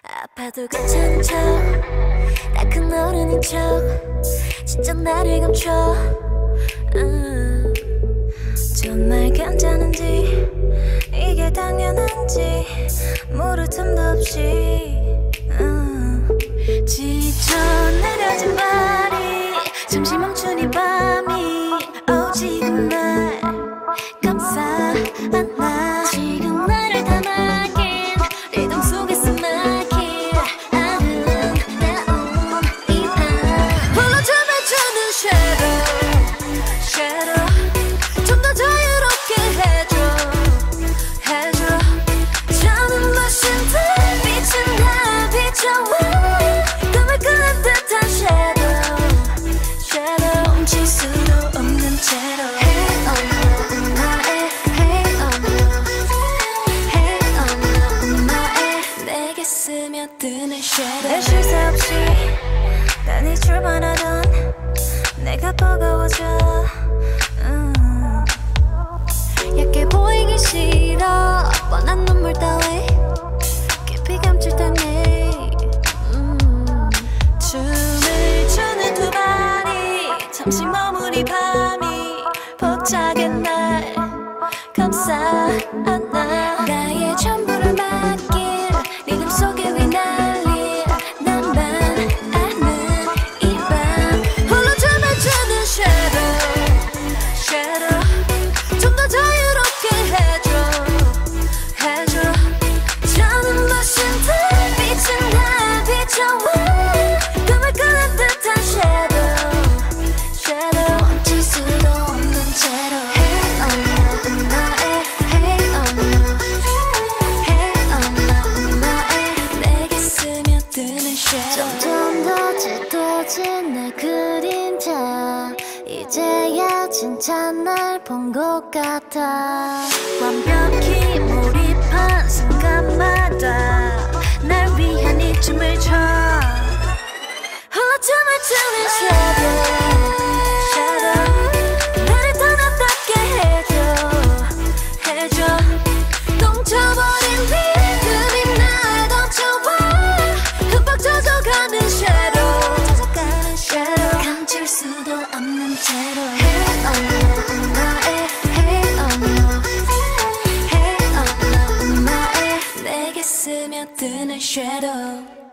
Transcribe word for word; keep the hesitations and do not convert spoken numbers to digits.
아파도 괜찮은 척 다 큰 어른인 척 진짜 나를 감춰. 음. 정말 괜찮은지 이게 당연한지 모를 틈도 없이 음. 지쳐 내려진 발이 잠시 멈춘 이 밤이 오 지금 날 감싸 안아. 지금 나를 담아긴 리듬 속에서 막힌 아름다운 이 밤 홀로 잠에주는 shadow shadow 좀 더 자유롭게 해줘 해줘. 저는 마신 달빛은 날 비춰와 꿈을 꾸는 듯한 shadow shadow 멈출 수도 없는 채로 Hey oh no 나의 Hey oh no Hey oh no 나의 내게 스며드는 shadow. 내 쉴 새 없이 단히 출발하던 내가 버거워져. 음. 얇게 보이기 싫어 뻔한 눈물 따위 깊이 감출 테니 음. 춤을 추는 두 발이 잠시 머무리 밤이 벅차게 날 감싸 안아. 나의 전부를 맡길 리듬 속에 휘날릴 나만 아는 이 밤 홀로 잠에주는 shadow shadow 좀 더 자유롭게 해줘 해줘. 저는 마신 달빛은 날 비춰와 꿈을 꾸는 듯한 shadow shadow 멈출 수도 없는 채로 Hey oh no 나의 Hey oh no Hey oh no 나의 내게 스며드는 shadow. 점점 더 짙어진 내 그림자 이제야 진짜 날 본 것 같아. 완벽히 몰입한 순간마다 날 위한 이 춤을 춰 홀로 춤을 추는 shadow shadow 나를 더 낫답게 해줘 해줘. 넘쳐버린 리듬이 날 덮쳐와 흠뻑 젖어가는 shadow 젖어가는 shadow 감출 수도 없는 채로 Hey oh no 나의 Hey oh no Hey oh no 나의 내게 스며드는 shadow.